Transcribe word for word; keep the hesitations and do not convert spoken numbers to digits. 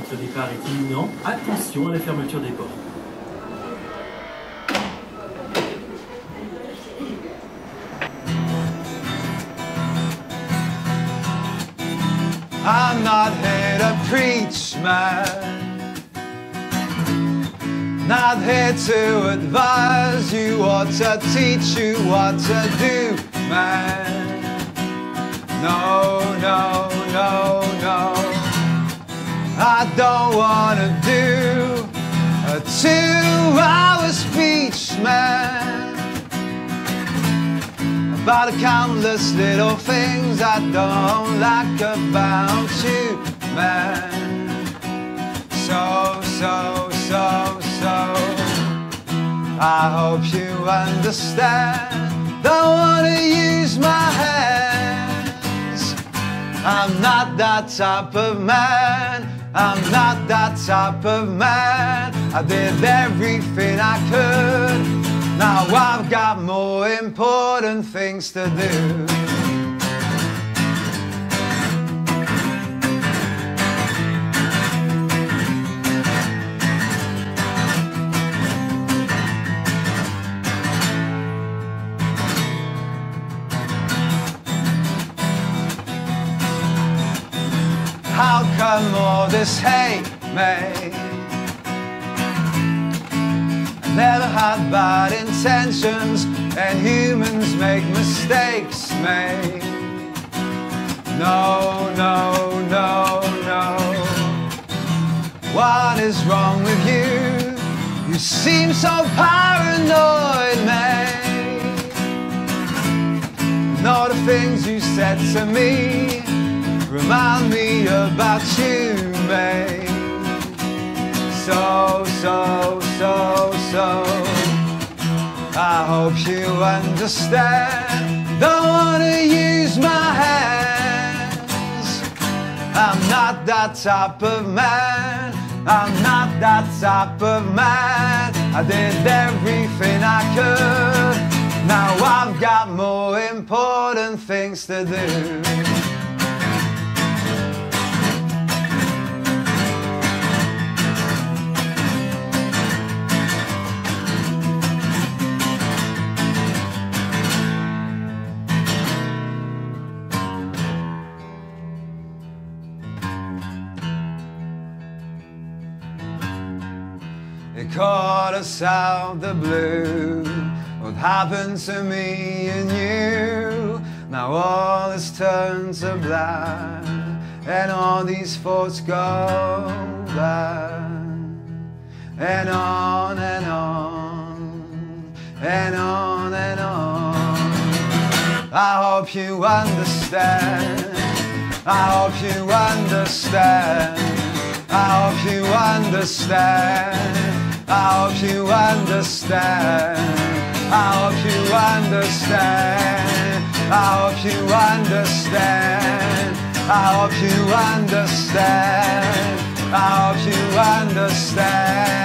Votre départ est imminent. Attention à la fermeture des portes. I'm not here to preach, man. Not here to advise you or to teach you what to do, man. No, no, no, no. I don't wanna do a two-hour speech, man, about the countless little things I don't like about you, man. So, so, so, so I hope you understand. Don't wanna use my hands. I'm not that type of man. I'm not that type of man. I did everything I could. Now I've got more important things to do. How come all this hate, mate? I never had bad intentions, and humans make mistakes, mate. No, no, no, no. What is wrong with you? You seem so paranoid, mate. And all the things you said to me remind me about you, mate. So, so, so, so I hope you understand. Don't wanna use my hands. I'm not that type of man. I'm not that type of man. I did everything I could. Now I've got more important things to do. It caught us out the blue. What happened to me and you? Now all is turned to black, and all these thoughts go back, and on and on, and on and on. I hope you understand. I hope you understand. I hope you understand. I hope you understand. I hope you understand. I hope you understand. I hope you understand. I hope you understand.